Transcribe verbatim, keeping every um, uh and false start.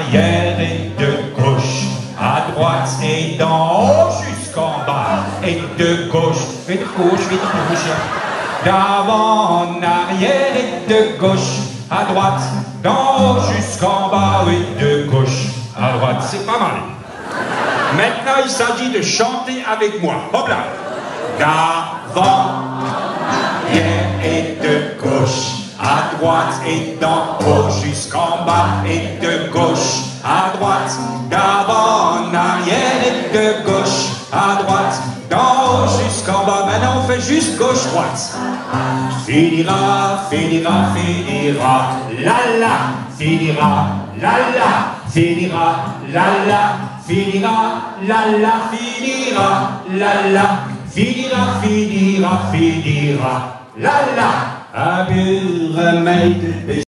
arrière et de gauche à droite et d'en haut jusqu'en bas et de gauche et de gauche et de gauche d'avant en arrière et de gauche à droite d'en haut jusqu'en bas et de gauche à droite. C'est pas mal. Maintenant il s'agit de chanter avec moi. Hop là. D'avant arrière et de gauche à droite et d'en haut jusqu'en bas et de gauche à droite, d'avant en arrière et de gauche à droite, d'en haut jusqu'en bas. Maintenant on fait juste gauche-droite. Finira, finira, finira, la la, finira, la la, finira, la la, finira, la la, finira, la la, finira, finira, finira, la la. Un pur remède.